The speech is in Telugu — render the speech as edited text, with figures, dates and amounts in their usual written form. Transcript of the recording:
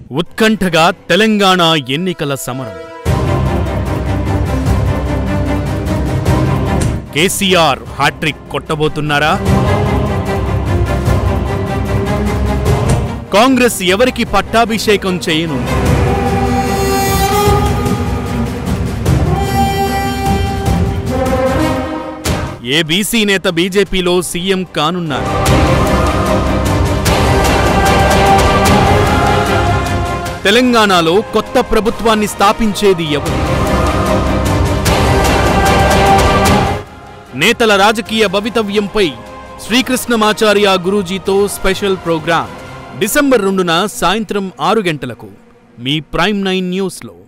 ఉత్కంఠగా తెలంగాణ ఎన్నికల సమరం. కేసీఆర్ హ్యాట్రిక్ కొట్టబోతున్నారా? కాంగ్రెస్ ఎవరికి పట్టాభిషేకం చేయనుంది? ఏ బీసీ నేత బీజేపీలో సీఎం కానున్నారు? తెలంగాణలో కొత్త ప్రభుత్వాన్ని స్థాపించేది ఎవరు? నేతల రాజకీయ భవితవ్యంపై శ్రీకృష్ణమాచార్య గురూజీతో స్పెషల్ ప్రోగ్రాం డిసెంబర్ 2న సాయంత్రం 6 గంటలకు మీ ప్రైమ్ 9 న్యూస్లో.